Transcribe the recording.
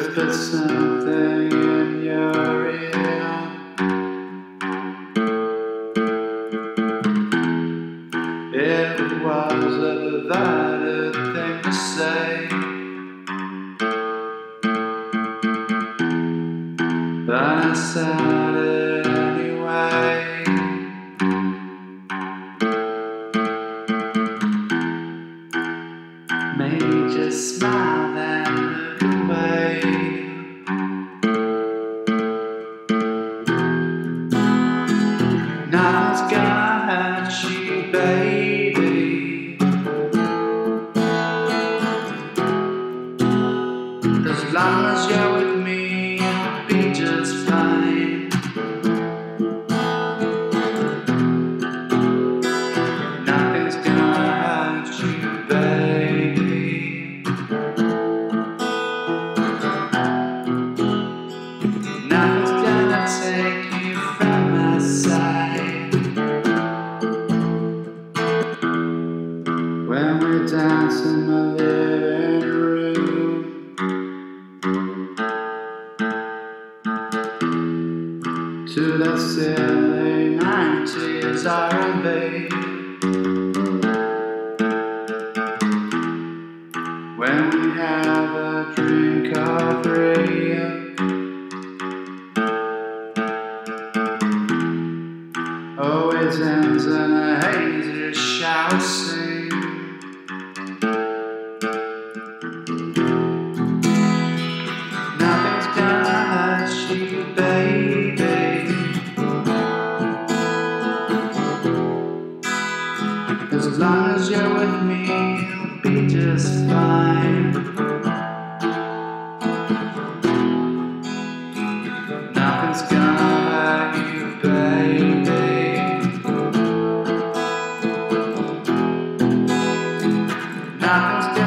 whispered something in your ear. It was a divided thing to say, but I said it anyway. Made you smile and look away. Nothing's gonna hurt you, baby, as long as you're with me, you'll be just fine. Nothing's gonna hurt you, baby. Nothing's gonna take you from my side. When we dance in my living room, to that silly 90s R&B, when we have a drink or three, always ends in a hazy shower scene. Nothing's gonna hurt you, baby, as long as you're with me, you'll be just fine. Nothing's gonna hurt you, baby. Nothing's gonna